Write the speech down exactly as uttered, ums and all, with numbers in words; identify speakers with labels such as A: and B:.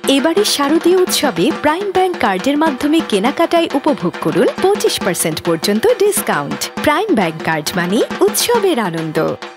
A: এবারে শারদীয় উৎসবে প্রাইম ব্যাংক কার্ডের মাধ্যমে কেনাকাটায় উপভোগ করুন পঁচিশ পার্সেন্ট পর্যন্ত ডিসকাউন্ট। প্রাইম ব্যাংক কার্ড মানে উৎসবের আনন্দ।